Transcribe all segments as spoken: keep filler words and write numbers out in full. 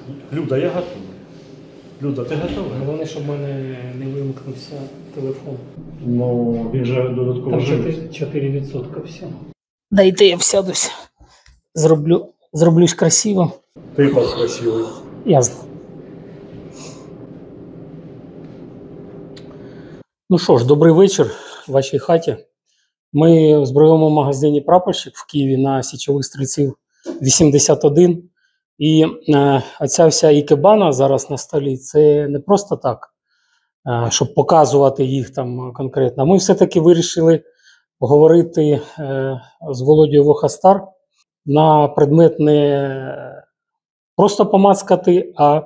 Люда, я готовий. Люда, ти готова? Головне, щоб в мене не вимкнувся телефон. Ну, він же додатково Там живиться. чотири відсотки всього. Дайте я всядусь. Зроблю, зроблюсь красиво. Ти красивий. Ясно. Ну що ж, добрий вечір в вашій хаті. Ми в збройовому магазині «Прапорщик» в Києві на Січових Стрільців вісімдесят один. І е, оця вся ікебана зараз на столі, це не просто так, е, щоб показувати їх там конкретно. Ми все-таки вирішили поговорити е, з Володією Вохастар на предмет не просто помацкати, а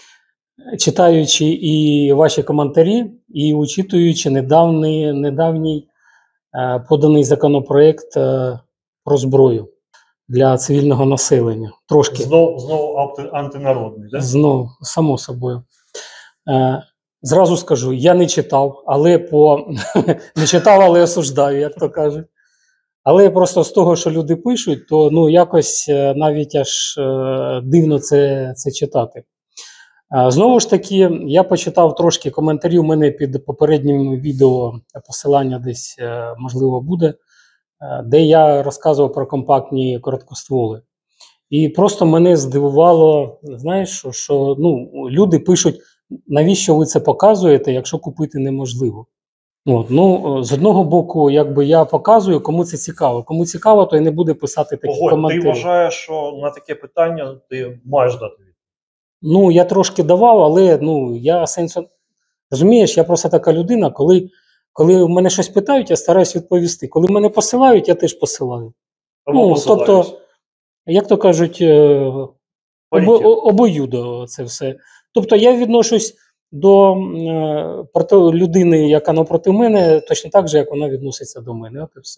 читаючи і ваші коментарі, і учитуючи недавній, недавній е, поданий законопроект е, про зброю для цивільного населення. Трошки. Знову знов антинародний, так? Знову, само собою. Е, зразу скажу, я не читав, але по... не читав, але осуждаю, як то кажуть. Але просто з того, що люди пишуть, то ну, якось навіть аж е, дивно це, це читати. Е, знову ж таки, я почитав трошки коментарів, у мене під попереднім відео посилання десь, е, можливо, буде, де я розказував про компактні короткостволи. І просто мене здивувало, знаєш, що, що ну, люди пишуть, навіщо ви це показуєте, якщо купити неможливо. От, ну, з одного боку, якби я показую, кому це цікаво. Кому цікаво, то й не буде писати такі Ого, коментарі. Ти вважаєш, що на таке питання ти маєш дати відповідь? Ну, я трошки давав, але ну, я сенсу... Розумієш, я просто така людина, коли... Коли в мене щось питають, я стараюсь відповісти. Коли мене посилають, я теж посилаю. Ну, тобто, як то кажуть, обо, обоюдо це все. Тобто я відношусь до е, проти, людини, яка навпроти мене, точно так же, як вона відноситься до мене. От і все.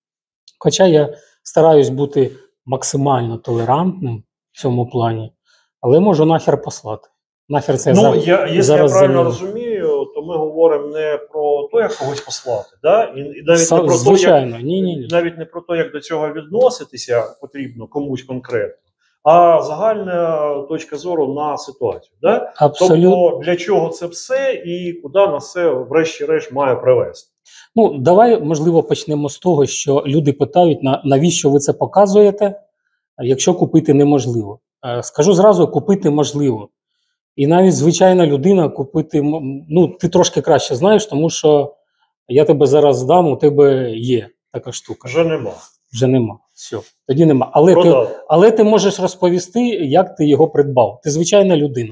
Хоча я стараюсь бути максимально толерантним в цьому плані, але можу нахер послати. Нахер це ну, зараз, я, якщо зараз я правильно заміню. розумію, то ми говоримо не про те, як когось послати, да? і, і навіть Са, не про звичайно, то, як, ні, ні, ні. навіть не про те, як до цього відноситися потрібно комусь конкретно, а загальна точка зору на ситуацію. Да? Абсолютно. Тобто, для чого це все і куди нас це, врешті-решт, має привести? Ну, давай, можливо, почнемо з того, що люди питають, на, навіщо ви це показуєте, якщо купити неможливо. Скажу зразу, купити можливо. І навіть звичайна людина купити, ну, ти трошки краще знаєш, тому що я тебе зараз здам, у тебе є така штука. Вже нема. Вже нема. Все, тоді нема. Але ти, але ти можеш розповісти, як ти його придбав. Ти звичайна людина.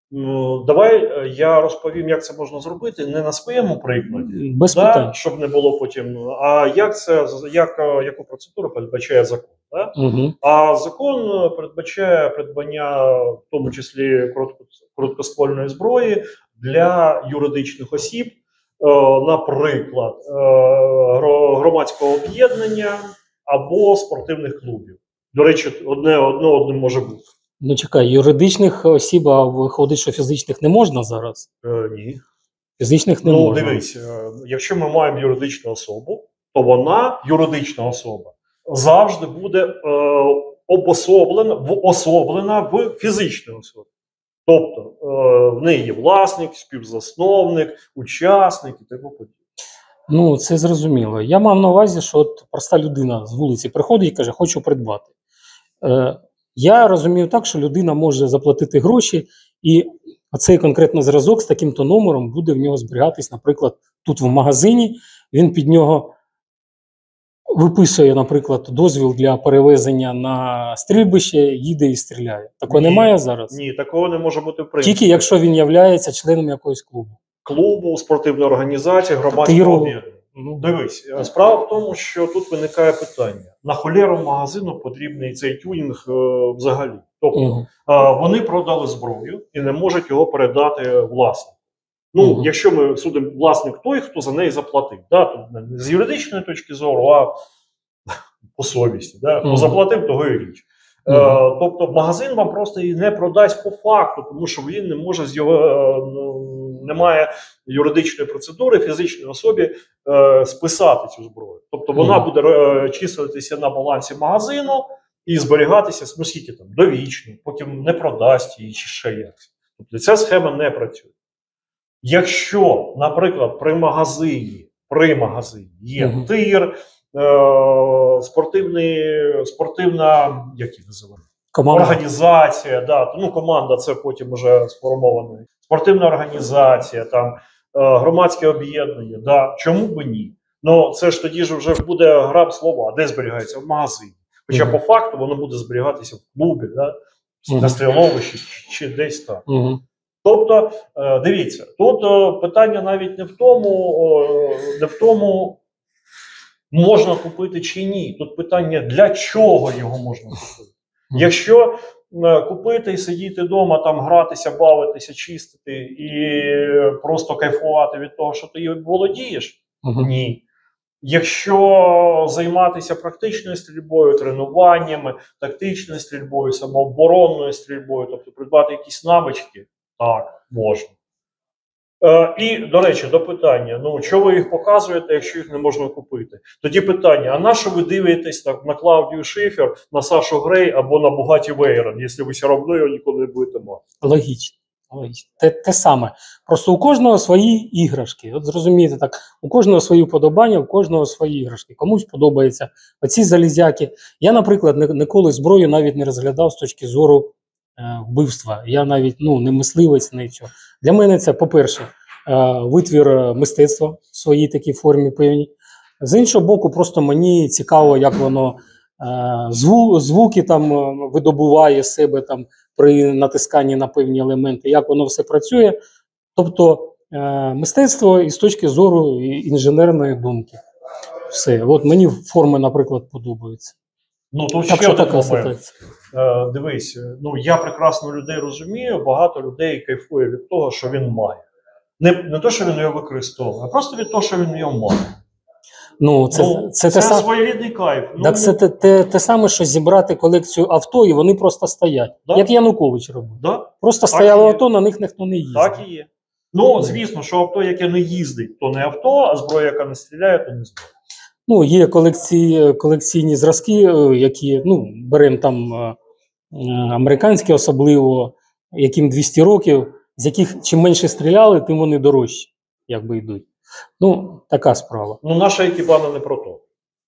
Ну, давай я розповім, як це можна зробити, не на своєму прикладі, без да, питань, щоб не було потім, а як це, як, яку процедуру передбачає закон. Да? Угу. А закон передбачає придбання, в тому числі короткоствольної зброї, для юридичних осіб, е, наприклад, е, громадського об'єднання або спортивних клубів. До речі, одне, одне одним може бути. Ну чекай, юридичних осіб, а виходить, що фізичних не можна зараз? Е, ні. Фізичних не ну, можна. Ну, дивись, е, якщо ми маємо юридичну особу, то вона, юридична особа, завжди буде е, обособлена, вособлена в фізичній особі. Тобто е, в неї є власник, співзасновник, учасник і тому подібне. Ну, це зрозуміло. Я мав на увазі, що от проста людина з вулиці приходить і каже, хочу придбати. Е, я розумію так, що людина може заплатити гроші, і цей конкретно зразок з таким-то номером буде в нього зберігатись, наприклад, тут в магазині, він під нього виписує, наприклад, дозвіл для перевезення на стрільбище, їде і стріляє. Такого ні, немає зараз? Ні, такого не може бути в принципі. Тільки якщо він є членом якогось клубу. Клубу, спортивної організації, громадського об'єднання. Ну. Дивись, справа в тому, що тут виникає питання. На холєру магазину потрібний цей тюнінг е, взагалі. Тобто угу. е, вони продали зброю і не можуть його передати власнику. Ну, угу. якщо ми судимо власник той, хто за неї заплатив. Да? Тобто, не з юридичної точки зору, а по совісті. Да? Хто угу. заплатив, того і річ. Угу. Е, тобто магазин вам просто її не продасть по факту, тому що він не може з його, е, немає юридичної процедури фізичній особі е, списати цю зброю. Тобто вона угу. буде е, числитися на балансі магазину і зберігатися, ну скільки там, довічно, поки не продасть її чи ще якось. Тобто ця схема не працює. Якщо, наприклад, при магазині, при магазині є uh-huh. тир, е- спортивний, спортивна, як її називають? Команда. Організація, да, ну команда це потім вже сформована. Спортивна організація, там е, громадське об'єднання, да, чому б ні? Ну це ж тоді ж вже буде гра в слова, де зберігається? В магазині. Хоча uh-huh. по факту воно буде зберігатися в клубі, да, uh-huh. на стріловищі чи, чи десь там. Uh-huh. Тобто, е, дивіться, тут е, питання навіть не в тому, е, не в тому, можна купити чи ні. Тут питання, для чого його можна купити. Якщо е, купити і сидіти вдома, там гратися, бавитися, чистити і просто кайфувати від того, що ти її володієш, uh-huh. ні. Якщо займатися практичною стрільбою, тренуваннями, тактичною стрільбою, самооборонною стрільбою, тобто придбати якісь навички, так, можна. Е, і, до речі, до питання, ну, чого ви їх показуєте, якщо їх не можна купити? Тоді питання, а на що ви дивитесь так, на Клаудію Шифер, на Сашу Грей або на Бугаті Вейрон, якщо ви все одно його ніколи не будете мати? Логічно. Логічно. Те, те саме. Просто у кожного свої іграшки. От зрозумієте так, у кожного свої вподобання, у кожного свої іграшки. Комусь подобаються оці залізяки. Я, наприклад, ніколи зброю навіть не розглядав з точки зору е, вбивства. Я навіть ну, не мисливець, нічого. Для мене це, по-перше, е, витвір мистецтва в своїй такій формі певній. З іншого боку, просто мені цікаво, як воно е, зву, звуки там видобуває себе там, при натисканні на певні елементи, як воно все працює. Тобто е, мистецтво із точки зору інженерної думки. Все. От мені форми, наприклад, подобаються. Ну, тут так, ще така ситуація. Е, дивись, ну я прекрасно людей розумію, багато людей кайфує від того, що він має. Не, не те, що він його використовує, а просто від того, що він його має. Ну, це, ну, це, це, це своєрідний кайф. Ну, так це те, те, те саме, що зібрати колекцію авто, і вони просто стоять. Да? Як Янукович робив. Да? Просто так стояло авто, на них ніхто не їздив. Так і є. Ну, звісно, що авто, яке не їздить, то не авто, а зброя, яка не стріляє, то не зброя. Ну, є колекції, колекційні зразки, які, ну, беремо там е, американські особливо, яким двісті років, з яких чим менше стріляли, тим вони дорожчі, якби йдуть. Ну, така справа. Ну, наша екіпана не про то.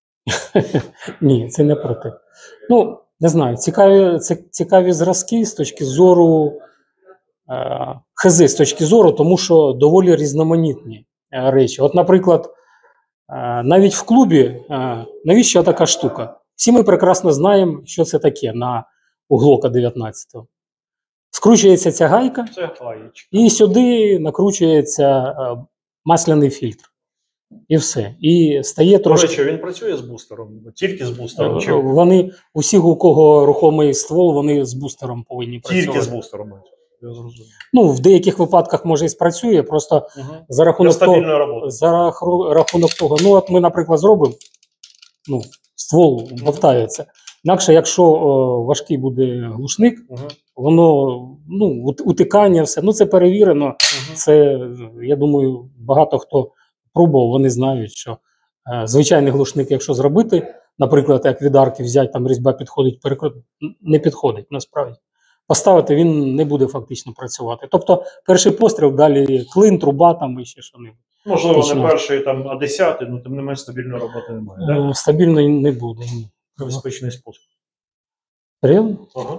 Ні, це не про те. Ну, не знаю, цікаві, цікаві зразки з точки зору, е, хз, з точки зору, тому що доволі різноманітні е, речі. От, наприклад, е, навіть в клубі, е, навіщо така штука? Всі ми прекрасно знаємо, що це таке на у Глока дев'ятнадцятого. Скручується ця гайка, це гаєчка. І сюди накручується е, масляний фільтр. І все. І стає трошки... До речі, він працює з бустером? Тільки з бустером? Чи... Вони, усі, у кого рухомий ствол, вони з бустером повинні працювати. Тільки з бустером? Я зрозумів. Ну, в деяких випадках, може, і спрацює, просто угу. за, рахунок того, за рахунок того, ну, от ми, наприклад, зробимо, ну, ствол бовтається. Інакше, якщо о, важкий буде глушник, угу. воно, ну, утикання, все, ну, це перевірено, угу. це, я думаю, багато хто пробував, вони знають, що е, звичайний глушник, якщо зробити, наприклад, як від арки взяти, там різьба підходить, перекрут, не підходить, насправді. Поставити, він не буде фактично працювати. Тобто, перший постріл, далі клин, труба, там і ще що-небудь. Можливо, Точно. не перший, там, а десятий, ну, тим не менш стабільної роботи немає, так? Е, стабільно не буде, ні. Безпечний спосіб. Реально? Ага.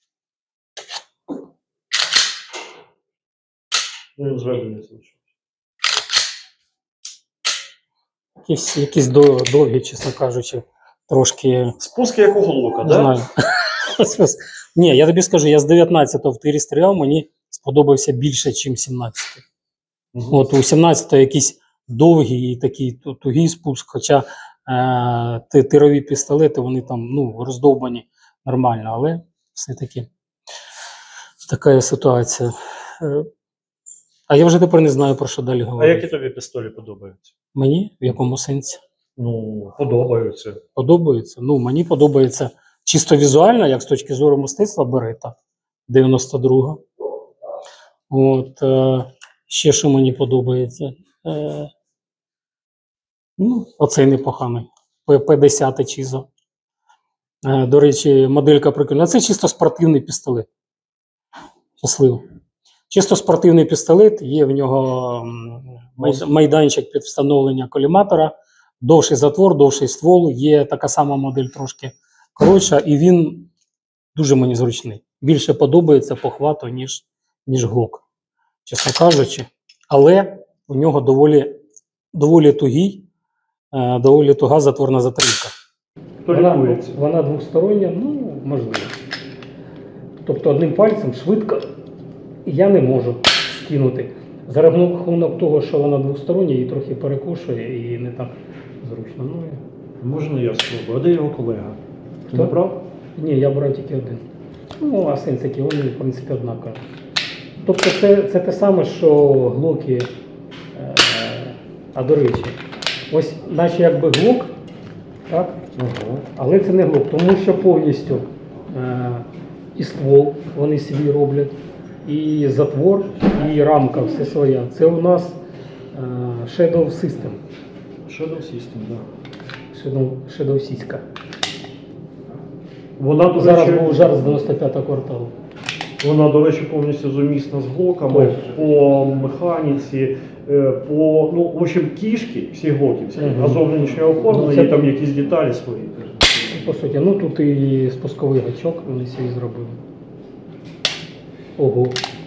Ну, зведений залишився. Якісь, якісь довгі, чесно кажучи, трошки... Спуски як у Глока, так? Знаю. Ні, я тобі скажу, я з дев'ятнадцятого в тирі стріляв, мені сподобався більше, ніж сімнадцятий. Угу. От у сімнадцятого якийсь довгий і такий тугий спуск, хоча е, тирові пістолети, вони там, ну, роздовбані нормально, але все-таки така ситуація. Е, а я вже тепер не знаю, про що далі говорити. А які тобі пістолі подобаються? Мені? В якому сенсі? Ну, подобаються. Подобаються? Ну, мені подобається чисто візуально, як з точки зору мистецтва, Берета дев'яносто друга. От, е, ще що мені подобається. Е, ну, оцей непоганий. Пе десять Чізо. До речі, моделька прикольна. Це чисто спортивний пістолет. Щасливо. Чисто спортивний пістолет, є в нього майданчик під встановлення коліматора, довший затвор, довший ствол, є така сама модель трошки коротша, і він дуже мені зручний. Більше подобається по хвату, ніж, ніж глок, чесно кажучи. Але у нього доволі, доволі тугий, доволі туга затворна затримка. Вона, вона двостороння, ну, можливо. Тобто одним пальцем швидко я не можу скинути. За рахунок того, що вона двостороння, її трохи перекошує і не так зручно. Ну, можна я спробую? А де його колега? Ти не брав? Ні, я брав тільки один. Ну, а сенсики, вони, в принципі, однакові. Тобто це, це те саме, що глоки, е, а до речі, ось наче якби глок, так? Ага. Але це не глок, тому що повністю е, і ствол вони собі роблять, і затвор, і рамка, все своя. Це у нас е, Shadow System. Shadow System, так. Да. Shadow, Shadow Сіська. Вона, до Зараз речі, був жар з дев'яносто п'ятого кварталу. Вона, до речі, повністю сумісна з глоками, Ой. по механіці, по, ну, в общем, кішки, всі глоківські, Угу. а зовнішнього оформлення, Ну, це... є там якісь деталі свої. По суті, ну тут і спусковий гачок вони собі зробили. Ого.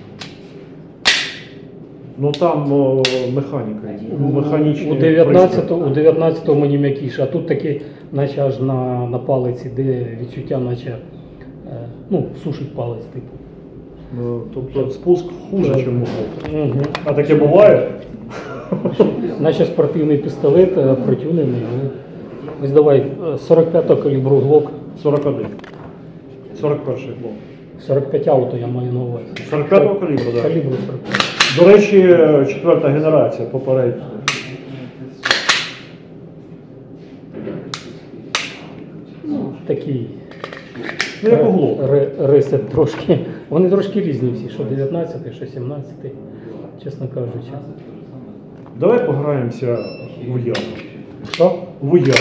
Ну там о, механіка, механічні У дев'ятнадцятому, у дев'ятнадцятому мені м'якіше, а тут таки, наче аж на, на палиці, де відчуття, наче, е, ну, сушить палець, типу. Ну, тобто спуск хуже, ніж у глок. Угу. А таке буває? Наче спортивний пістолет, е, протюнений, але... Ось давай, сорок п'ятого калібру глок. сорок один. сорок перший глок. сорок п'ять ауто я маю на увазі. сорок п'ятого калібру, так. Да. Калібру сорок п'ять. До речі, четверта генерація попередня. Ну, такий. Ну, як у глок. Ресет трошки. Вони трошки різні всі, що дев'ятнадцятий, що сімнадцятий, чесно кажучи. Давай пограємося в уяву. Що? В уяву.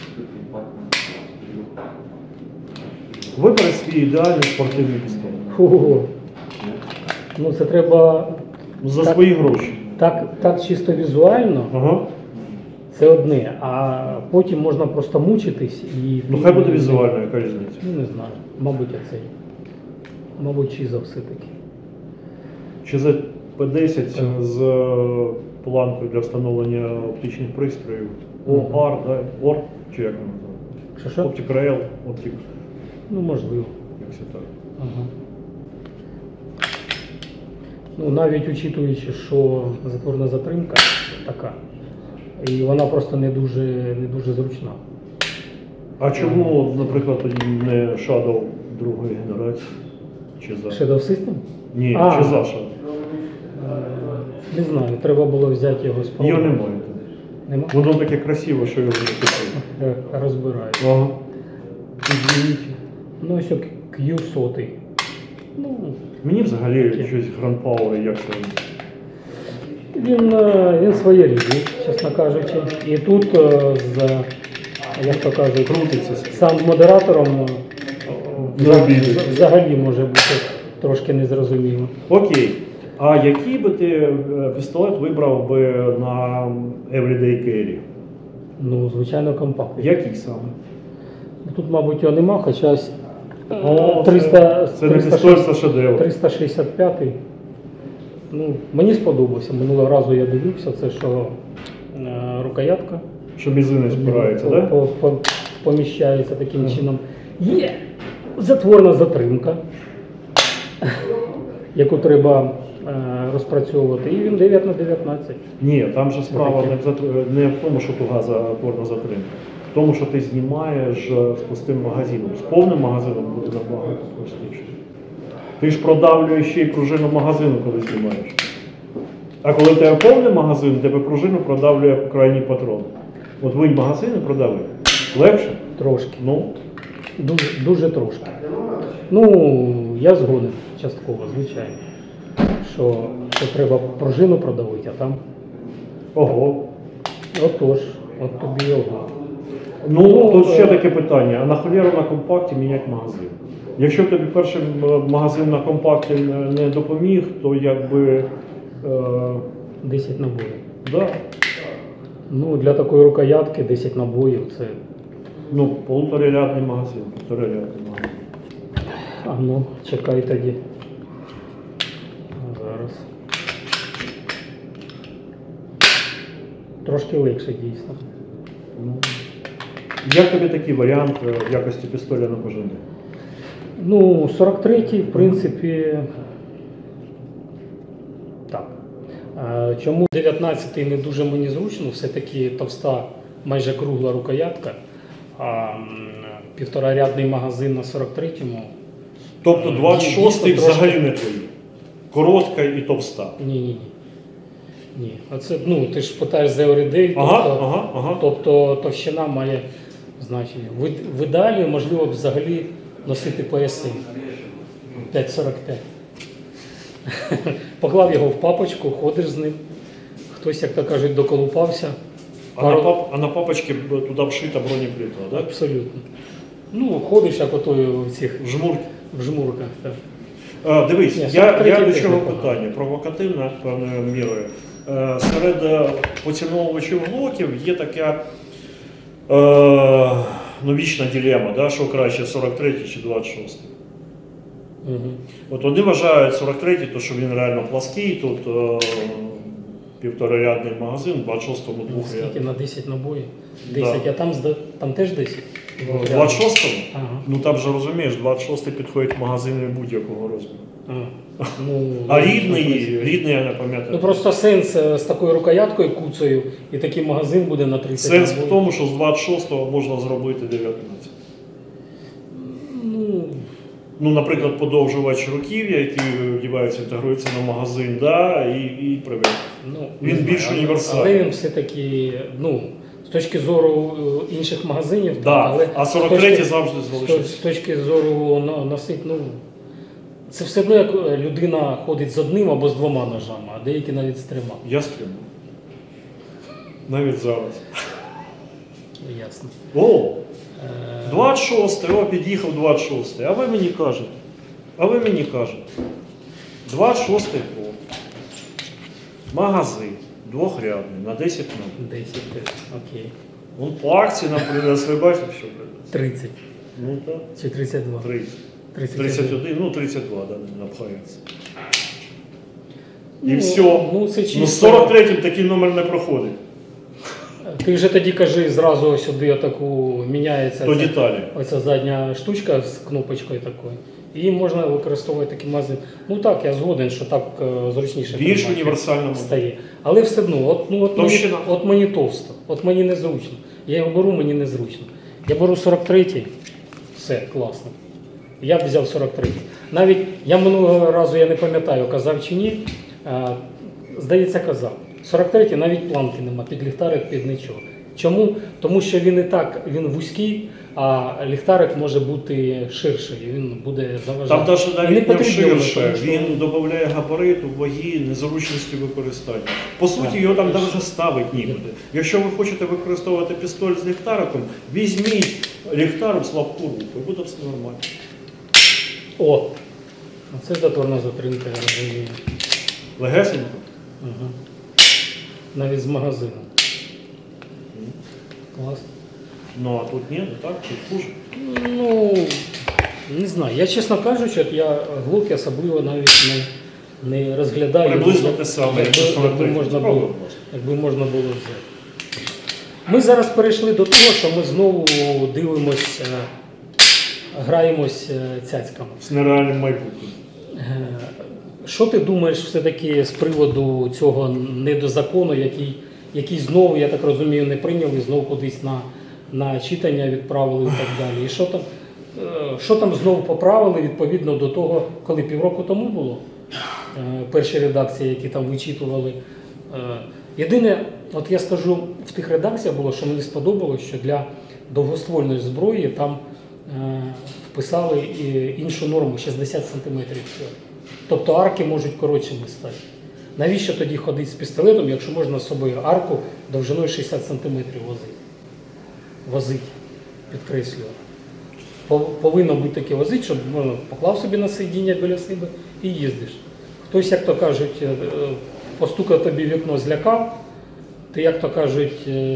Вибери свій ідеальний спортивний пістолет. Фу. Ну це треба... За так, свої гроші. Так, так чисто візуально, Ага. це одне, а потім можна просто мучитись і... Ну хай буде візуально, яка різниця. Ну не знаю, мабуть оцей. Мабуть, Чіза все-таки. Чи за пі десять з планкою для встановлення оптичних пристроїв. о ар, да? ор, чи як воно називається? Що що? Optic Rail, Optic. Ну можливо. Як це так? Ага. Ну, навіть учитуючи, що затворна затримка така, і вона просто не дуже, не дуже зручна. А чому, наприклад, тоді не Shadow другої генерації? Чи за? Shadow System? Ні, А. чи за Shadow? Не знаю, треба було взяти його з Його пробу. немає. Нема? Воно таке красиве, що його не купили. Розбираю. Ага. Извините. Ну, ось к'ю сто. Ну, Мені взагалі щось Grand Power, як це. він, е, він своєрідний, чесно кажучи. І тут, е, з, як то кажуть, Крутиться. сам модератором е, Не обійде. взагалі може бути трошки незрозуміло. Окей. А який би ти е, пістолет вибрав би на Everyday Carry? Ну, звичайно, компактний. Який саме? Тут, мабуть, його нема, хоча ось О, триста, це, це не пістолет, це шедевр. триста шістдесят п'ятий. Ну, мені сподобався. Минулого разу я дивився, це що е, рукоятка. Що мізинець спирається, так? по, по, поміщається таким чином. Є затворна затримка, яку треба е, розпрацьовувати. І він дев'ять на дев'ятнадцять. Ні, там же справа не в, зат- не в тому, що туга затворна затримка. В тому, що ти знімаєш з пустим магазином. З повним магазином буде набагато простіше. Ти ж продавлюєш ще й пружину магазину, коли знімаєш. А коли в тебе повний магазин, тебе пружину продавлює крайній патрон. От винь магазин і продави. Легше? Трошки. Ну, Дуже, дуже трошки. Ну, я згоден частково, звичайно. Що, що треба пружину продавити, а там. ого. Отож, от тобі ого. Ну, тут ще таке питання, а на холєру на компакті міняти магазин? Якщо тобі перший магазин на компакті не допоміг, то якби... Е... десять набоїв. Да. Ну, для такої рукоятки десять набоїв це... Ну, полуторарядний магазин, полуторарядний магазин. А ну, чекай тоді. Зараз. Трошки легше, дійсно. Ну, як тобі такий варіант в якості пістоля на бажання? Ну, сорок третій, в принципі, так. А чому дев'ятнадцятий не дуже мені зручно, все-таки товста, майже кругла рукоятка, а півторарядний магазин на сорок третьому. Тобто двадцять шостий взагалі не твої? Коротка і товста? Ні-ні-ні. Ні. Оце, ну, ти ж питаєш за Everyday, ага, тобто, ага, ага. тобто товщина має значення. В, в ідеалі, можливо, взагалі носити пояси. п'ять сорок п'ять. Поклав його в папочку, ходиш з ним. Хтось, як то кажуть, доколупався. А, Пару... на, пап... а на папочці туди вшита бронеплита, так? Да? Абсолютно. Ну, ходиш, як ото в цих в, жмур... в жмурках. Так. А, дивись, Ні, я, я до чого питання? Провокативне певною мірою. Е, серед поціновувачів глоків є така е, ну, вічна дилема, да, що краще сорок третій чи двадцять шостий. Угу. От вони вважають сорок третій, то що він реально плаский, тут е, півторарядний магазин, двадцять шостому двохрядний. Скільки на десять набоїв? десять, Да. а там, там теж десять? В двадцять шостому? Ага. Ну там же розумієш, двадцять шостий підходить магазини будь-якого розміру. А, ну, А рідний, рідний, я не пам'ятаю. Ну просто сенс з такою рукояткою куцею і такий магазин буде на тридцять. Сенс набоїв. в тому, що з двадцять шостого можна зробити дев'ятнадцять. Ну, Ну, наприклад, подовжувач руків'я, який вдівається, інтегрується на магазин, да, і, і привик. ну, Він не більш знаю, універсальний. Але він все-таки, ну, з точки зору інших магазинів, Да. але А з сорок точки- третій завжди з, залишився. з точки зору ну, носить, ну, це все одно, як людина ходить з одним або з двома ножами, а деякі навіть з трьома. Я стримую. Навіть зараз. Ясно. О! Е, двадцять шостий, о, під'їхав двадцять шостий. А ви мені кажете. А ви мені кажете. двадцять шостий год. Магазин. Двохрядний, на десять набоїв. десять, окей. Вон по акції нам принесли, бачите, що принесли? тридцять. Ну так, Чи тридцять два? тридцять. тридцять тридцять один, ну тридцять два, да, не напхається. І Ну, все. ну, це чисто. Ну з сорок третім такий номер не проходить. Ти вже тоді кажи, зразу сюди отаку міняється То ця- деталі. оця задня штучка з кнопочкою такою. І можна використовувати такий магазин. Ну так, я згоден, що так е, зручніше Більш тримати універсальна модель. стає. Але все одно, от, ну, от, мені, Товщина. от мені товсто, от мені незручно. Я його беру, мені незручно. Я беру сорок третій, все, класно. Я б взяв сорок третій. Навіть я минулого разу, я не пам'ятаю, казав чи ні, а, здається, казав. сорок третій навіть планки нема, під ліхтарик, під нічого. Чому? Тому що він і так, він вузький, а ліхтарик може бути ширший, і він буде заважати. Там навіть І навіть не потрібно воно, ширше, тому що- він додає габариту, ваги, незручності використання. По суті, його там навіть ставити нікуди. Якщо ви хочете використовувати пістоль з ліхтариком, візьміть ліхтарик слабку руку, і буде все нормально. О, це затворна затримка, я розумію. Легесенько. Угу. Навіть з магазину. Класно. Ну а тут ні, не так, тут хуже. Ну, не знаю. Я, чесно кажучи, от я глоки особливо навіть не, не розглядаю. Приблизно як- те саме, якби, як сорок якби, третій. можна Спробуй, було, будь ласка. якби можна було взяти. Ми зараз перейшли до того, що ми знову дивимося, граємось е, цяцьками. З нереальним майбутнім. Е, Що ти думаєш все-таки з приводу цього недозакону, який, який знову, я так розумію, не прийняли, знову кудись на, на читання відправили і так далі. І що там, е, що там знову поправили відповідно до того, коли півроку тому було е, перші редакції, які там вичитували. Е, Єдине, от я скажу, в тих редакціях було, що мені сподобалось, що для довгоствольної зброї там е, вписали і іншу норму шістдесят сантиметрів. Тобто арки можуть коротшими стати. Навіщо тоді ходити з пістолетом, якщо можна з собою арку довжиною шістдесят сантиметрів возити? возити, підкреслюю. Повинно бути таке возити, щоб ну, поклав собі на сидіння біля себе і їздиш. Хтось, як то кажуть, постукав тобі в вікно, злякав, ти, як то кажуть,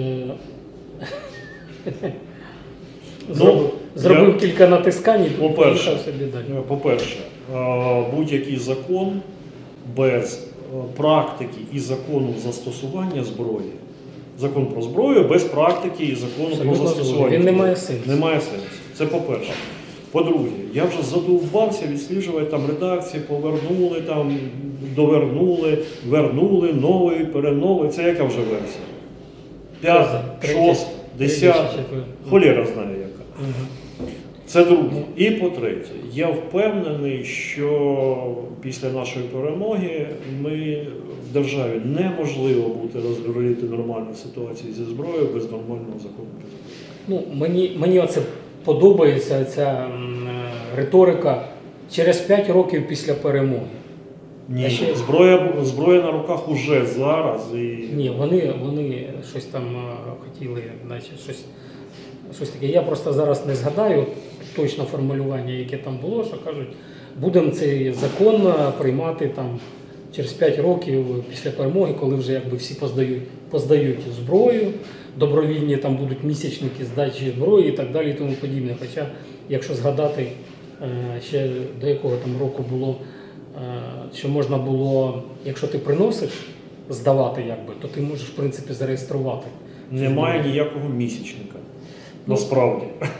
зробив, ну, зробив я... кілька натискань і поїхав собі далі. По-перше, будь-який закон без практики і закону застосування зброї, закон про зброю без практики і закону Абсолютно про застосування він не має сенсу. Немає сенсу. Це по-перше. По-друге, я вже задовбався відсліджувати там редакції, повернули, там, довернули, вернули, новий, переновий. Це яка вже версія? П'ята, шоста, десята, холєра знає яка. Угу. Це друге. І по-третє, я впевнений, що після нашої перемоги ми в державі неможливо буде розрулити нормальну ситуацію зі зброєю без нормального закону. Ну, мені, мені оце подобається ця риторика через п'ять років після перемоги. Ні, ще... зброя, зброя на руках уже зараз. І... Ні, вони, вони щось там хотіли, значить, щось, щось таке. Я просто зараз не згадаю точно формулювання, яке там було, що кажуть, будемо цей закон приймати там через п'ять років після перемоги, коли вже якби всі поздають, поздають зброю, добровільні там будуть місячники здачі зброї і так далі і тому подібне. Хоча, якщо згадати, ще до якого там року було, що можна було, якщо ти приносиш здавати, якби, то ти можеш, в принципі, зареєструвати. Немає ніякого місячника, насправді.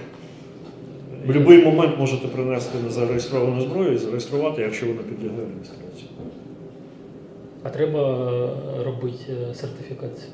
В будь-який момент можете принести незареєстровану зброю і зареєструвати, якщо вона підлягає реєстрації. А треба робити сертифікацію?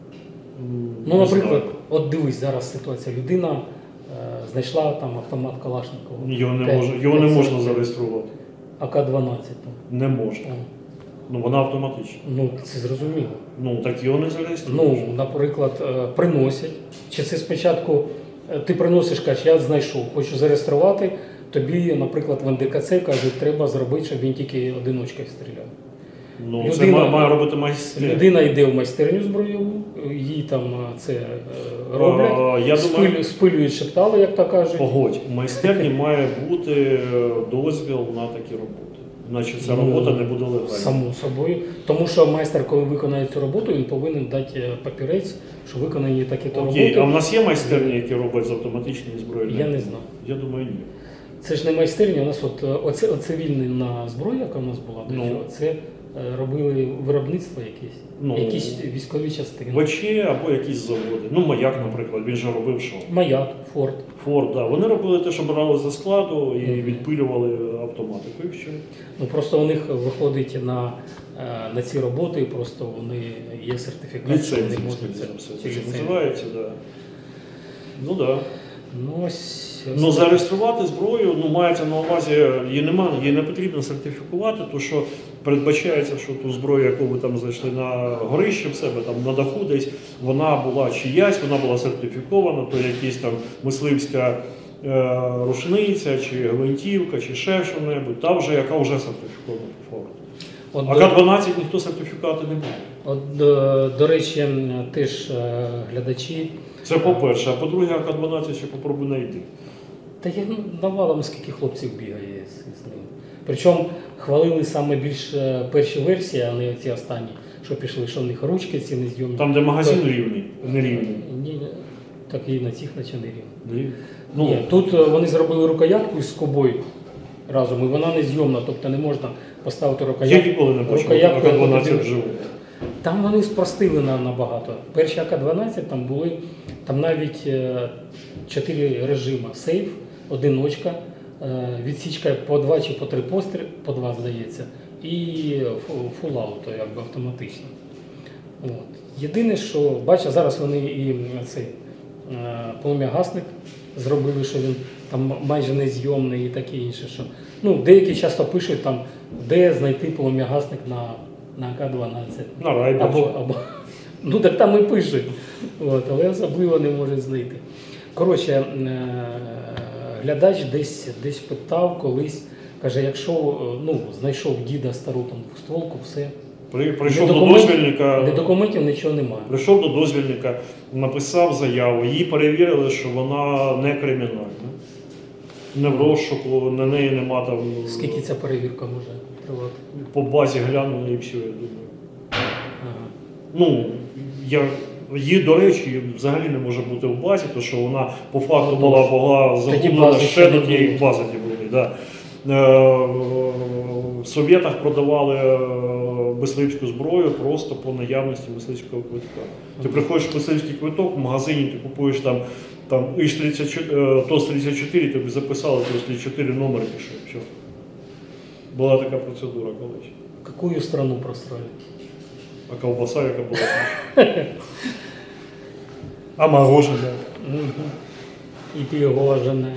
Mm, ну, наприклад, от дивись, зараз ситуація. Людина е, знайшла там автомат Калашникова. Його не, мож, його не можна зареєструвати. А К дванадцять там? Не можна. О. Ну, вона автоматична. Ну, це зрозуміло. Ну, так його не зареєструєш. Ну, наприклад, приносять. Чи це спочатку ти приносиш, кажеш, я знайшов, хочу зареєструвати, тобі, наприклад, в Ен Де Ка Це кажуть, треба зробити, щоб він тільки одиночкою стріляв. Ну, людина, це має, має робити майстерню. Людина йде в майстерню збройову, їй там це роблять, а, я спилю, думаю, спилюють шептали, як то кажуть. Погодь, в майстерні має бути дозвіл на такі роботи. Значить, ця робота не буде легальна. Само собою. Тому що майстер, коли виконає цю роботу, він повинен дати папірець, що виконані такі-то роботи. Окей, а в нас є майстерні, які роблять з автоматичної зброї? Я не знаю. Я думаю, ні. Це ж не майстерня, у нас от оце, цивільна зброя, яка у нас була, ну, це робили виробництво якесь, ну, якісь військові частини. ВЧ або якісь заводи. Ну, Маяк, наприклад, він же робив що? Маяк, Форд. Форд, так. Да. Вони робили те, що брали за складу і відпилювали автоматику. І все. Ну, просто у них виходить на, на ці роботи, просто вони є сертифікація. Ліцензії, це називається, так. Да. Ну, так. Да. Ну, ось... Ну, зареєструвати зброю, ну, мається на увазі, її немає, її не потрібно сертифікувати, тому що передбачається, що ту зброю, яку ви там знайшли на горищі в себе, там на даху десь, вона була чиясь, вона була сертифікована, то якась там мисливська е, рушниця, чи гвинтівка, чи ще що-небудь, та вже, яка вже сертифікована по факту. А К дванадцять ніхто сертифікати не буде. От, до, до речі, теж глядачі... Це по-перше, а по-друге, А К дванадцять ще попробуй знайти. Та я навалом, скільки хлопців бігає з, з ним. Причому хвалили саме більш перші версії, а не ці останні, що пішли, що в них ручки ці незйомні. Там, де магазин То... рівний, не рівний. Ні, так і на цих наче не рівний. Ні. Ну, Ні, тут вони зробили рукоятку із скобою разом, і вона незйомна, тобто не можна поставити рукоятку. Я ніколи не бачив А К дванадцять вживу. Там вони спростили набагато. Перші А К дванадцять там були, там навіть чотири режими. Сейф, одиночка, відсічка по два чи по три постріли, по два, здається, і фул-аут, якби автоматично. От. Єдине, що, бачу, зараз вони і цей полум'ягасник зробили, що він там майже незйомний і таке інше. Що, ну, деякі часто пишуть, там, де знайти полум'ягасник на на А К дванадцять. На райбі. Або, або, ну так там і пишуть, от, але особливо не можуть знайти. Коротше, глядач десь, десь питав колись, каже, якщо ну, знайшов діда стару там двостволку, все, При, прийшов до дозвільника, ні документів, нічого немає. Прийшов до дозвільника, написав заяву, її перевірили, що вона не кримінальна. Не в розшуку, на неї нема там... Скільки ця перевірка може тривати? По базі глянули і все, я думаю. Ага. Ну, я, її, до речі, взагалі не може бути в базі, тому що вона по факту була, була загублена ще до тієї бази були. Да. В Совєтах продавали мисливську зброю просто по наявності мисливського квитка. Ти приходиш в мисливський квиток, в магазині ти купуєш там, там ТОС тридцять чотири, тобі записали ТОС тридцять чотири, номер пішов. Все. Була така процедура колись. Какую страну просрали? А колбаса яка була? А мороженое? І пігожене.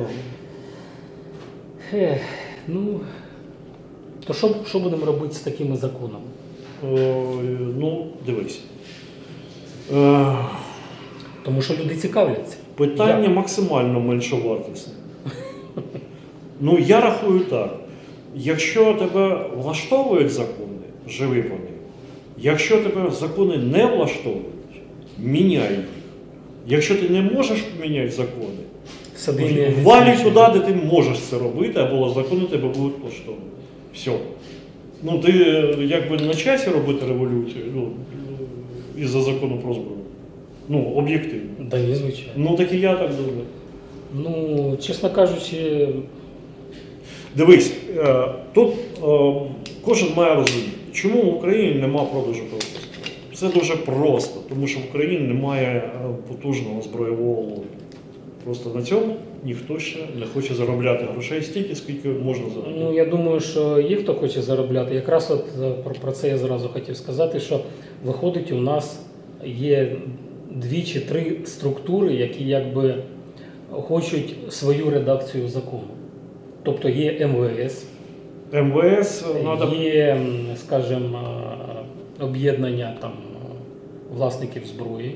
Ну, то що, що будемо робити з такими законами? Е, ну, дивись. Е, Тому що люди цікавляться. Питання я... максимально меншовартісне. Ну, я рахую так. Якщо тебе влаштовують закони, живи по них. Якщо тебе закони не влаштовують, міняй їх. Якщо ти не можеш поміняти закони, валій туди, де ти можеш це робити, або закони тебе будуть влаштовувати. Все. Ну, ти якби на часі робити революцію, ну, із-за закону про зброю. Ну, об'єктивно. Да, ні, звичайно. Ну, так і я так думаю. Ну, чесно кажучи... Дивись, тут кожен має розуміти, чому в Україні немає продажу правопису. Все дуже просто, тому що в Україні немає потужного збройового лобі. Просто на цьому ніхто ще не хоче заробляти грошей стільки, скільки можна заробляти. Ну, я думаю, що є хто хоче заробляти. Якраз от про, про це я зразу хотів сказати, що виходить, у нас є дві чи три структури, які якби хочуть свою редакцію закону. Тобто є ем ве ес, ем ве ес надо... є, скажімо, об'єднання там власників зброї.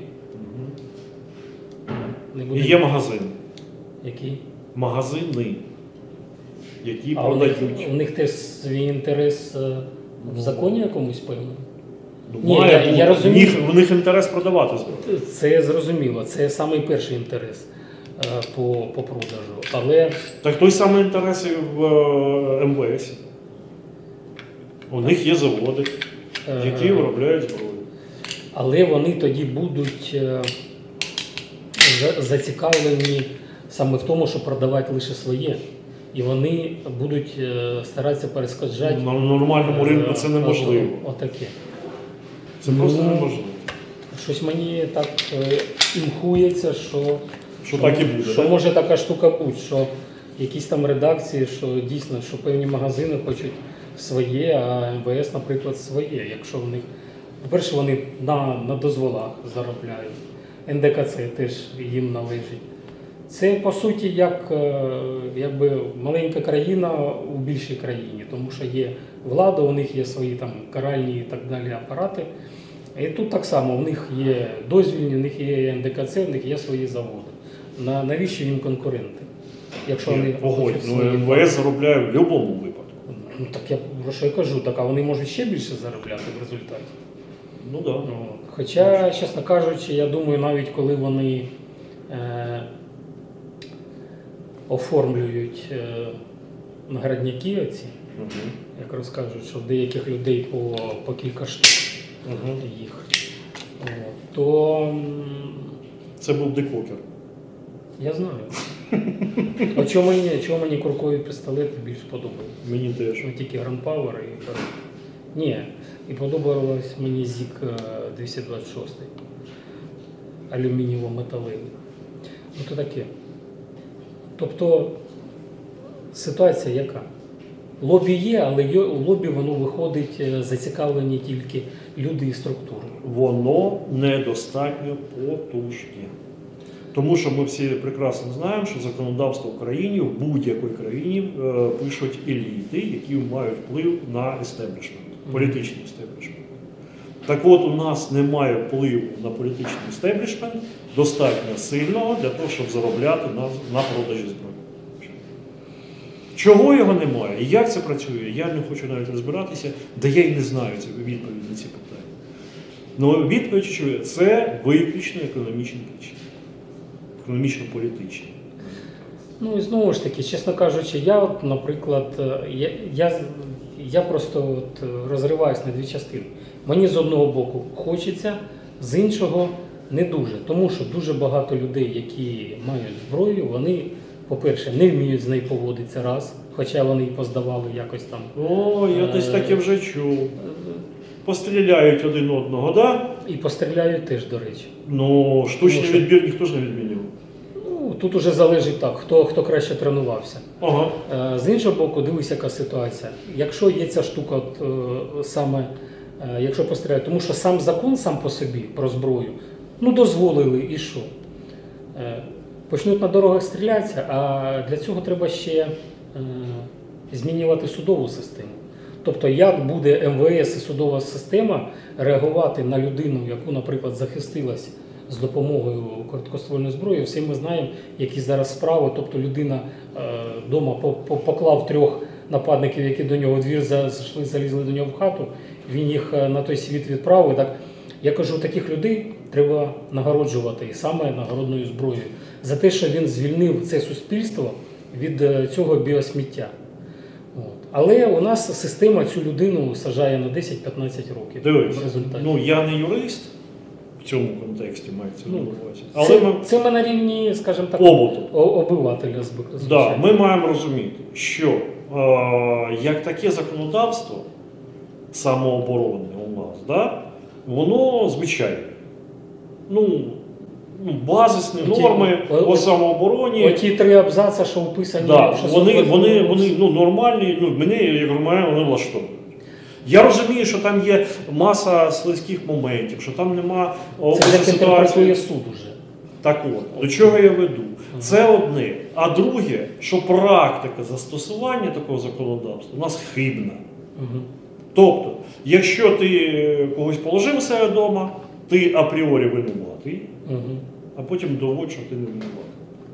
Угу. І є магазини. Які? Магазини, які а продають. У них, у них теж свій інтерес в законі якомусь певному? Ну, Ні, має, я, я розумію. В них, в них інтерес продавати зброю. Це зрозуміло, це самий перший інтерес по, по продажу. Але... Так той самий інтерес і в ем ве ес. У них є заводи, які виробляють зброю. Але вони тоді будуть зацікавлені саме в тому, щоб продавати лише своє. І вони будуть старатися перешкоджати. На нормальному ринку це неможливо. Отаке. Це просто ну, неможливо. Щось мені так імхується, що, що, так і буде, що да? може така штука бути, що якісь там редакції, що дійсно, що певні магазини хочуть своє, а ем ве ес, наприклад, своє. Якщо в них, по-перше, вони на, на дозволах заробляють, ен де ка це теж їм належить. Це, по суті, як якби маленька країна у більшій країні, тому що є влада, у них є свої там каральні і так далі апарати. І тут так само, в них є дозвільні, в них є ен де ка це, в них є свої заводи. На, навіщо їм конкуренти? Якщо Ні, вони погодь, ну ем ве ес заробляє в будь-якому випадку. Ну так я про що я кажу, так, а вони можуть ще більше заробляти в результаті. Ну так. Да. Хоча, чесно кажучи, я думаю, навіть коли вони е, оформлюють е, наградняки оці, угу. як розкажуть, що в деяких людей по, по кілька штук угу. їх, то... Це був декокер. Я знаю. А чому мені, чому мені куркові пістолети більш подобаються? Мені теж. Ну, тільки Gunpowder і... Ні, і подобалось мені зік двісті двадцять шість. Алюмінієво-металевий. Ну, то таке. Тобто, ситуація яка? Лобі є, але у лобі воно виходить зацікавлені тільки люди і структури. Воно недостатньо потужне. Тому що ми всі прекрасно знаємо, що законодавство в країні, в будь-якій країні е, пишуть еліти, які мають вплив на естеблішмент, політичний естеблішмент. Так от у нас немає впливу на політичний естеблішмент достатньо сильного для того, щоб заробляти на, на продажі зброї. Чого його немає? І як це працює? Я не хочу навіть розбиратися, де я й не знаю відповідь на ці питання. Ну, відповідь, що це виключно економічні причини. Економічно-політичні. Ну і знову ж таки, чесно кажучи, я, от, наприклад, я, я, я просто от розриваюсь на дві частини. Мені з одного боку хочеться, з іншого не дуже. Тому що дуже багато людей, які мають зброю, вони, по-перше, не вміють з нею поводитися раз, хоча вони і поздавали якось там. О, я десь таке вже чув. Постріляють один одного, да? І постріляють теж, до речі. Ну, штучний Тому що- відбір ніхто ж не відмінив. Ну, тут уже залежить так, хто, хто краще тренувався. Ага. Е, З іншого боку, дивись, яка ситуація. Якщо є ця штука, от, е, саме, е, якщо постріляють, тому що сам закон сам по собі про зброю, ну дозволили і що? Е, Почнуть на дорогах стрілятися, а для цього треба ще е, змінювати судову систему. Тобто, як буде ем ве ес і судова система реагувати на людину, яку, наприклад, захистилась з допомогою короткоствольної зброї. Всі ми знаємо, які зараз справи. Тобто людина вдома е, поклав трьох нападників, які до нього в двір зайшли, залізли до нього в хату, він їх на той світ відправив. Так, я кажу, таких людей треба нагороджувати, і саме нагородною зброєю, за те, що він звільнив це суспільство від цього біосміття. От. Але у нас система цю людину саджає на десять-п'ятнадцять років. Дивись, в результаті. ну я не юрист в цьому контексті, мається на Ну, увазі. Але це, ми це ми на рівні, скажімо так, побуту. о- обивателя. звичайно. Да, ми маємо розуміти, що е, як таке законодавство самооборони у нас, да, воно звичайне. Ну, ну, базисні Оті- норми о- по о- самообороні. Оті три абзаци, що описані. Да, в вони, шістсот вони, році. вони ну, нормальні, ну, мене, як громадянина, вони влаштовують. Я розумію, що там є маса слизьких моментів, що там нема Це опису як інтерпретує ситуації. суд уже. Так от, до чого я веду? Це одне. А друге, що практика застосування такого законодавства у нас хибна. Угу. Тобто, якщо ти когось положив у себе вдома, ти апріорі винуватий, Угу. а потім доводь, що ти не винуватий.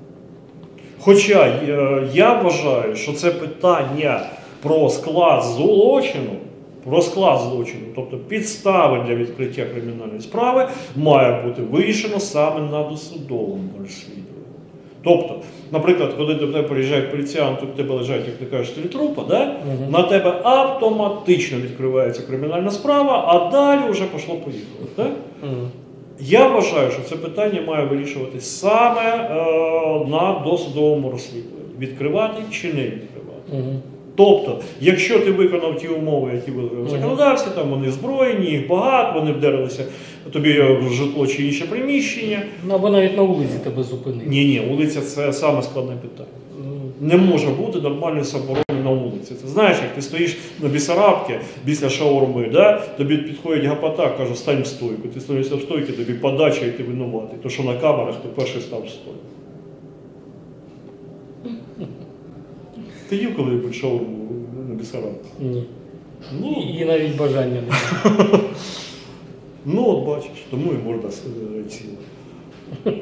Хоча е, я вважаю, що це питання про склад злочину, про склад злочину, тобто підстави для відкриття кримінальної справи, має бути вирішено саме на досудовому розслідуванні. Тобто, наприклад, коли до тебе приїжджають поліціянти, у тебе лежать, як ти кажеш, три трупа, да? Угу. На тебе автоматично відкривається кримінальна справа, а далі вже пішло-поїхало. Да? Угу. Я вважаю, що це питання має вирішуватись саме е, на досудовому розслідуванні. Відкривати чи не відкривати. Угу. Тобто, якщо ти виконав ті умови, які були в законодавстві, там вони озброєні, їх багато, вони вдарилися тобі в житло чи інше приміщення. Ну, або навіть на вулиці тебе зупинили. Ні, ні, вулиця це саме складне питання. Ну, Не може бути нормальної самооборони на вулиці. Ти знаєш, як ти стоїш на Бісарабці після шаурми, да? Тобі підходить гапота, каже, стань в стойку. Ти стоїшся в стойці, тобі подача і ти винуватий. То, що на камерах, ти перший став в стойку. Ти їв коли-небудь шаурму на Бісарабці? ні. Ну, І, і навіть бажання немає. ну, от бачиш, тому і морда е, ціла.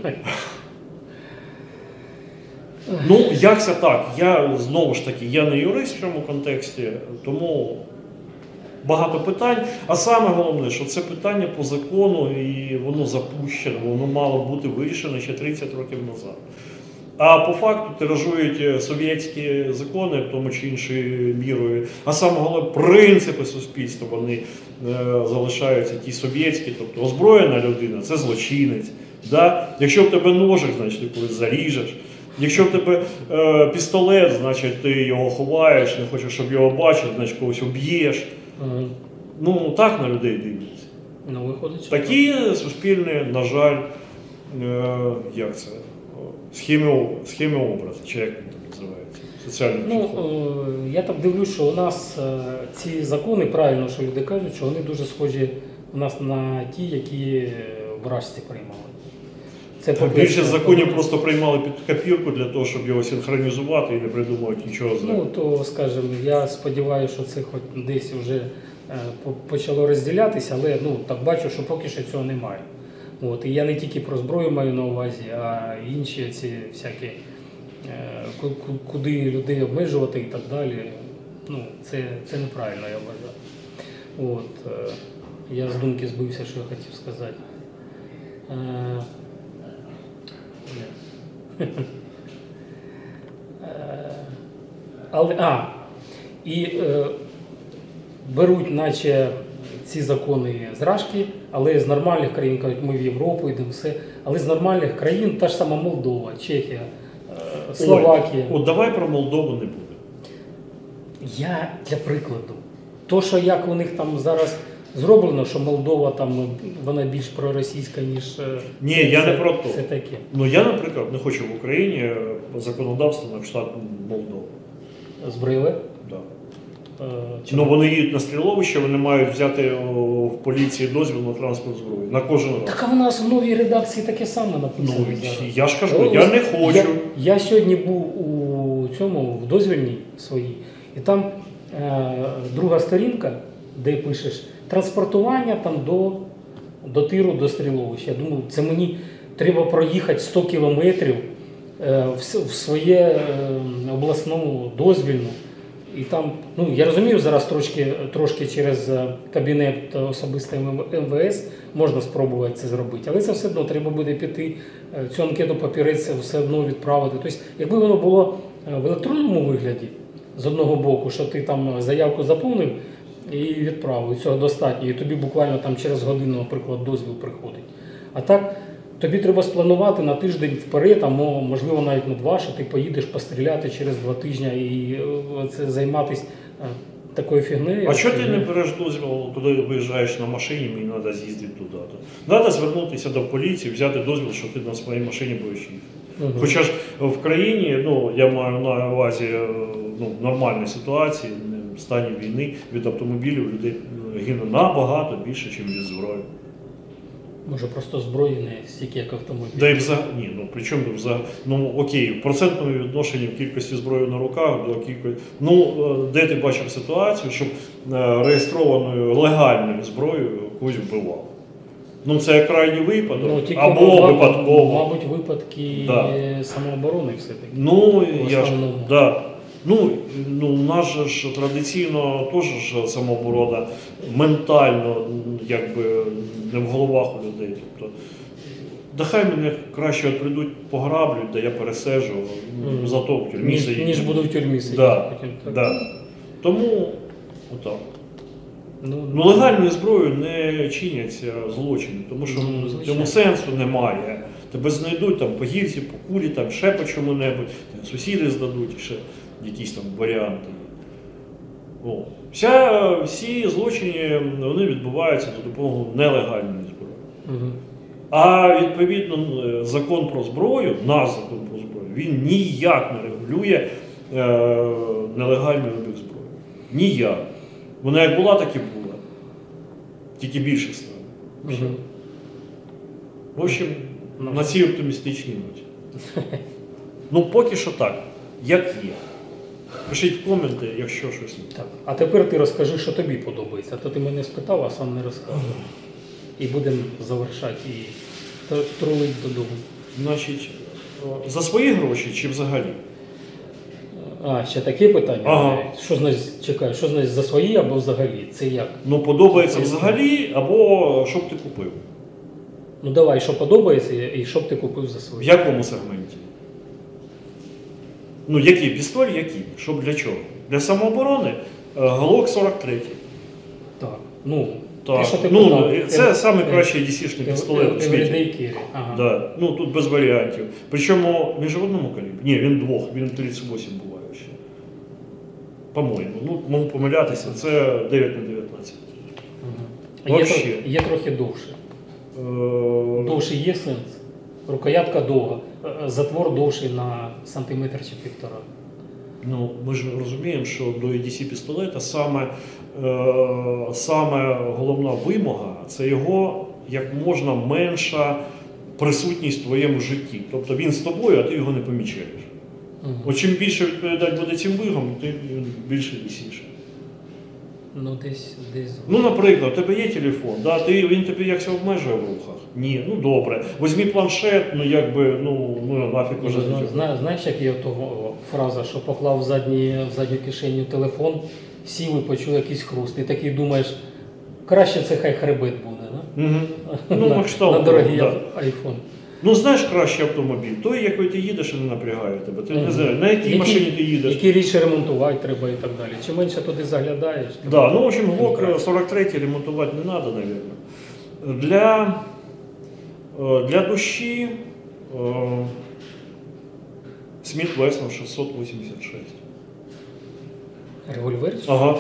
Ну, як це так? Я, знову ж таки, я не юрист в цьому контексті, тому багато питань. А саме головне, що це питання по закону, і воно запущено, воно мало бути вирішено ще тридцять років назад. А по факту тиражують совєтські закони, в тому чи іншою мірою, а саме головне, принципи суспільства, вони е, залишаються ті совєтські, тобто озброєна людина – це злочинець. Да? Якщо в тебе ножик, значить ти когось заріжеш. Якщо в тебе е, пістолет, значить ти його ховаєш, не хочеш, щоб його бачили, значить когось об'єш. Угу. Ну, так на людей дивляться. Ну, виходить, що Такі суспільні, на жаль, е, як це, схеми, схеми образу, чи як він там називається, соціальні Ну, психологи. е, я так дивлюсь, що у нас е, ці закони, правильно, що люди кажуть, що вони дуже схожі у нас на ті, які в Рашці приймали. Це Так, по-перше. більшість законів просто приймали під копірку для того, щоб його синхронізувати і не придумувати нічого за. Ну, то, скажімо, я сподіваюся, що це хоч десь вже е, по- почало розділятися, але ну, так бачу, що поки що цього немає. От, і я не тільки про зброю маю на увазі, а й інші ці всякі ку- ку- куди людей обмежувати і так далі. Ну, це, це неправильно, я вважаю. От, е, я з думки збився, що я хотів сказати. Е, е, але, а, і е, беруть, наче ці закони зражки, але з нормальних країн, кажуть, ми в Європу йдемо, все. Але з нормальних країн, та ж сама Молдова, Чехія, е, Словакія. Ой, от давай про Молдову не буде. Я для прикладу. То, що як у них там зараз зроблено, що Молдова там вона більш проросійська, ніж. Ні, я не про то. Це таке. Ну я, наприклад, не хочу в Україні законодавство на кшталт Молдови. Збрили? Да. Е, Ну вони їдуть на стріловище, вони мають взяти о, в поліції дозвіл на транспорт зброї. На кожен раз. Так а в нас в новій редакції таке саме Ну, написано. зараз. я ж кажу, я не хочу. Я, я сьогодні був у цьому в дозвільній своїй, і там е, друга сторінка, де пишеш транспортування там до, до тиру, до стріловища. Я думаю, це мені треба проїхати сто кілометрів е, в, с- в своє е, обласному дозвільну. І там, ну я розумію, зараз трошки, трошки через е, кабінет особистий М В С можна спробувати це зробити, але це все одно треба буде піти, е, цю анкету папірець все одно відправити. Тобто, якби воно було е, в електронному вигляді, з одного боку, що ти там заявку заповнив і відправив, і цього достатньо, і тобі буквально там через годину, наприклад, дозвіл приходить. А так, тобі треба спланувати на тиждень вперед, а мо- можливо навіть на два, що ти поїдеш постріляти через два тижні і е, це займатися е, такою фігнею. А що ти не береш дозвіл, туди виїжджаєш на машині, мені треба з'їздити туди. Треба звернутися до поліції, взяти дозвіл, що ти на своїй машині будеш їхати. Угу. Хоча ж в країні, ну я маю на увазі ну, нормальної ситуації, не в стані війни, від автомобілів людей гине набагато більше, ніж від зброї. Може просто зброї не стільки, як автомобіль. Да і взагалі, ні, ну при чому взагалі, ну окей, в процентному відношенні в кількості зброї на руках до кількості, ну де ти бачив ситуацію, щоб е, реєстрованою легальною зброєю когось вбивав? Ну це крайній випадок, Ну, тільки, або мабуть, випадково. Мабуть, випадки Да. самооборони все-таки. Ну, В я ж, основному. да. Ну, ну, у нас же ж традиційно теж ж самооборона ментально, якби не в головах у людей. Тобто, да хай мене краще от прийдуть, пограблють, да я пересежу, Мгм. зато в тюрмі Ніж, сидіти. ніж буду в тюрмі сидіти. Да, потім, так. да. Тому отак. Ну, Ну, легальною зброєю не чиняться злочини, тому що Ну, в звичайно. цьому сенсу немає. Тебе знайдуть там по гірці, по кулі, там ще по чому-небудь, там сусіди здадуть, ще якісь там варіанти. О. Вся, всі злочини вони відбуваються за допомогою нелегальної зброї. Мгм. А відповідно закон про зброю, наш закон про зброю, він ніяк не регулює е, нелегальний обіг зброї. Ніяк. Вона як була, так і була. Тільки більше стало. Все. Мгм. В общем, Ну. на цій оптимістичній ноті. Ну, поки що так, як є. Пишіть коменти, якщо щось не так. Так. А тепер ти розкажи, що тобі подобається. А то ти мене спитав, а сам не розказував. І будемо завершати і тр- трулить додому. Значить, о, за свої гроші чи взагалі? А, ще таке питання. Ага. Що значить, чекай, що значить за свої або взагалі? Це як? Ну, подобається взагалі, або що б ти купив? Ну давай, що подобається і що б ти купив за В свої? якому сегменті? Ну, які? Пістоль, які? Щоб для чого? Для самооборони? Глок сорок три. Так. Ну, Так. те, що ти Ну, питав. це Ев- найкращий Ев- ді сі-шний Ев- пістолет у Ев- світі. Everyday carry. Ага. Да. Ну, тут без варіантів. Причому він же в одному калібрі. Ні, він двох, він тридцять вісім буває ще. По-моєму. Ну, можу помилятися, це дев'ять на дев'ятнадцять. Ага. А Є, Вообще. трохи- є трохи довше. Е, Довше є сенс. Рукоятка довга. Е, Затвор довший на сантиметр чи півтора. Ну, ми ж розуміємо, що до і ді сі пістолета саме, е, саме головна вимога – це його як можна менша присутність в твоєму житті. Тобто він з тобою, а ти його не помічаєш. Мгм. От чим більше відповідати буде цим вигам, тим він більше вісіше. Ну, десь, десь. Ну, наприклад, у тебе є телефон, да? Ти, він тобі якось обмежує в рухах? Ні, ну добре. Візьми планшет, ну якби, ну, ну нафіг уже. Зна, знаєш, як є того фраза, що поклав в, задні, в задню кишеню телефон, сів і почув якийсь хруст. І такий думаєш, краще це хай хребет буде, да? Угу. Ну, на, кшталт, на дорогий да. айфон. Ну, знаєш кращий автомобіль, той, який ти їдеш, і не напрягає тебе. Ти mm-hmm. не знаєш, на якій які, машині ти їдеш. Які речі ремонтувати треба і так далі. Чим менше туди заглядаєш. Так, да, ну, в общем, ГЛОК сорок три ремонтувати не треба, мабуть. Для, для душі Сміт Вессон шістсот вісімдесят шість. Револьвер? Ага.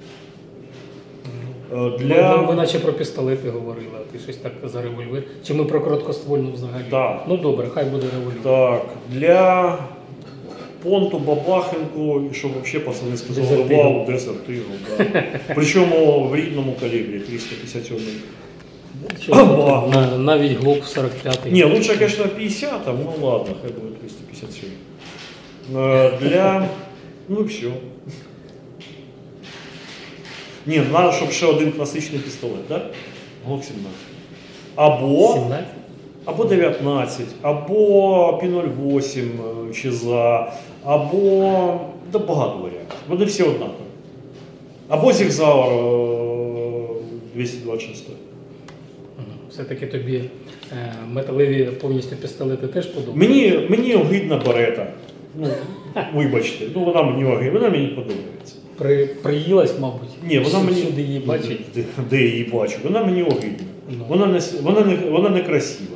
Для... Ми, ми наче про пістолети говорили, а ти щось так за револьвер. Чи ми про короткоствольну взагалі? Так. Ну добре, хай буде револьвер. Так, для понту, бабахинку, і щоб взагалі пацани сказали, вау, Desert Eagle, да. Причому в рідному калібрі триста п'ятдесят сім. На, навіть ГЛОК сорок п'ять. Ні, лучше, конечно, п'ятдесят, ну ладно, хай буде триста п'ятдесят сім. Для... ну і все. Ні, треба, щоб ще один класичний пістолет, так? ГЛОК сімнадцять. Або... сімнадцять? Або дев'ятнадцять, або Пі нуль вісім Чиза, або... да багато варіантів. Вони всі однакові. Або Зігзауер двісті двадцять шість. Все-таки тобі е, металеві повністю пістолети теж подобаються? Мені, мені огидна Берета. Ну, вибачте, ну вона мені огидна, вона мені подобається. При, приїлась, мабуть? Ні, вона мені... Сюди її бачить? Де, де її бачу? Вона мені огидна. No. Вона, не, вона, не, вона не красива.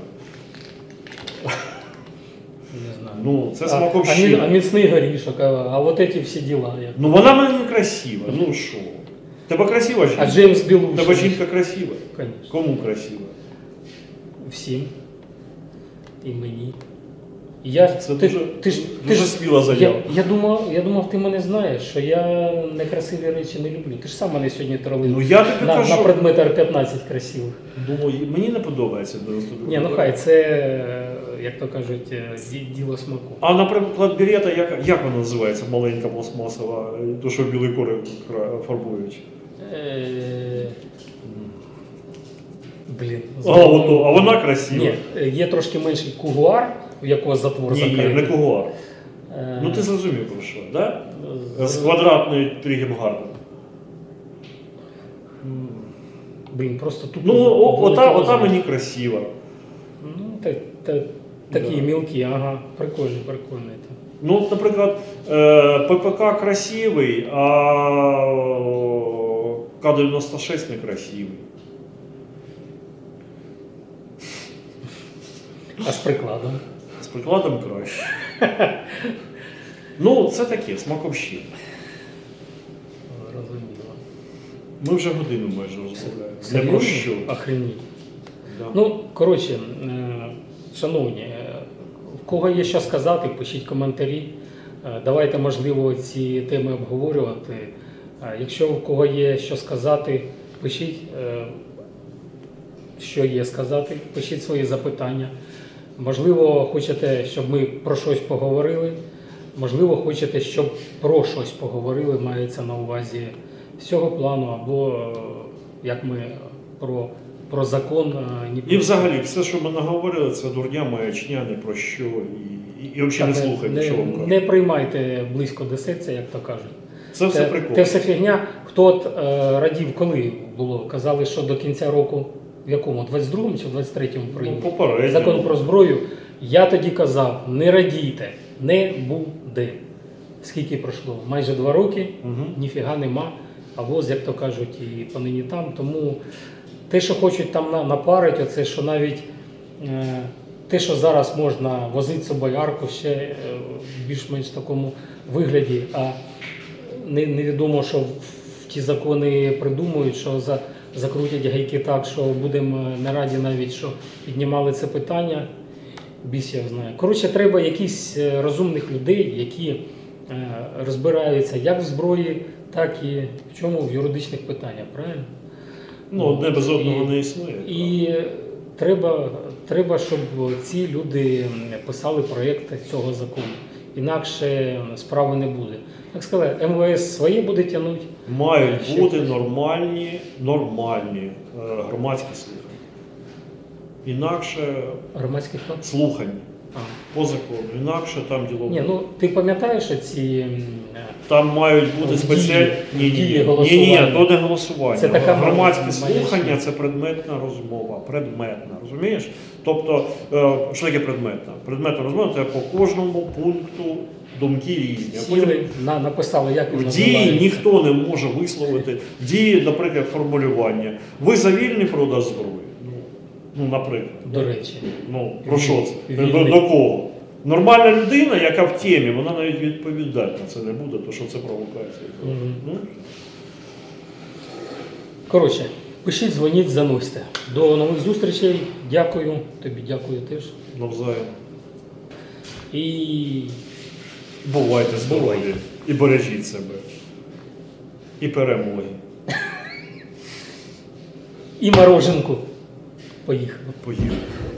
Не знаю. Ну, це смаковщина. А, а міцний горішок, а, а от ці всі діла. Як... Ну вона мені не красива, ну що? Тебе красива жінка? А Джеймс Білушин? Тебе жінка красива? Конечно. Кому красива? Всім. І мені. Я, це ти, дуже, ти, дуже ти, сміла заява. Я, я, думав, я думав, ти мене знаєш, що я некрасиві речі не люблю. Ти ж сам мене сьогодні тролив ну, я тобі на, кажу, на предмет Ар п'ятнадцять красивих. Думаю, мені не подобається. Ні, ну хай, це, як то кажуть, діло смаку. А, наприклад, берета, як, як вона називається, маленька пластмасова, то, що білий кори фарбують? Е... Блін. А, ото, а вона красива. Ні, є трошки менший кугуар, у якого затвор закритий. Ні, ні, не кугуар. Е... Ну ти зрозумів про що, так? Да? З квадратною тригемгардом. Блін, просто тупо. Ну, о, ота, ота мені красива. Ну, та, та, такі да. Мілкі, ага, прикольний, прикольний. Ну, наприклад, ППК красивий, а Ка дев'яносто шість не красивий. А з прикладом? З прикладом краще. Ну, це таке, смаковщина. Розуміло. Ми вже годину майже розмовляємо. Не про що. Охреніть. Да. Ну, коротше, шановні, в кого є що сказати, пишіть коментарі. Давайте, можливо, ці теми обговорювати. Якщо в кого є що сказати, пишіть, що є сказати, пишіть свої запитання. Можливо, хочете, щоб ми про щось поговорили. Можливо, хочете, щоб про щось поговорили, мається на увазі з цього плану, або як ми про, про закон. Ні і взагалі, все, що ми наговорили, це дурня, маячня, не про що. І, і, і взагалі не слухайте, не, що вам кажуть. Не приймайте близько до серця, як то кажуть. Це все прикол. Це все фігня. Хто от, е, радів, коли було? Казали, що до кінця року, в якому? двадцять другому чи в двадцять третьому прийняли? Ну, попередньо. Закон про зброю. Я тоді казав, не радійте, не буде. Скільки пройшло? Майже два роки, угу. Ніфіга нема, а воз, як то кажуть, і понині там. Тому те, що хочуть там напарити, оце, що навіть е, те, що зараз можна возити з собою арку ще е, в більш-менш такому вигляді, а не, невідомо, що в ті закони придумують, що за, закрутять гайки так, що будемо не раді навіть, що піднімали це питання. Біс я знаю. Коротше, треба якісь розумних людей, які е, розбираються як в зброї, так і в чому в юридичних питаннях, правильно? Ну, одне без одного і, не існує. І треба, треба, щоб ці люди писали проєкти цього закону. інакше справи не буде. Як сказали, ем ве ес своє буде тягнути. Мають Ще бути хтось. нормальні, нормальні е, громадські слухання. Інакше Громадський хто? слухання А. по закону. Інакше там діло. Ні, ну ти пам'ятаєш ці м, Там мають бути в спеціальні. дії- Ні, в дії ні, ні, голосування. ні, то не голосування. Це така Громадські маячня. слухання це предметна розмова. Предметна, розумієш? Тобто, е, що таке предметна? Предметна розмова це по кожному пункту думки різні. А потім сіли, на, написали, як в він дії називається. ніхто не може висловити. Дії, наприклад, формулювання. Ви за вільний продаж зброї? Ну, ну, наприклад. До речі. Ну, про що це? До, Вільний. до кого? Нормальна людина, яка в темі, вона навіть відповідати на це не буде, то що це провокація. Мгм. Ну, Коротше, пишіть, дзвоніть, заносьте. До нових зустрічей. Дякую. Тобі дякую теж. навзаєм. І Бувайте здорові. Бувайте. І бережіть себе. І перемоги. і мороженку. Поїхали. Поїхали.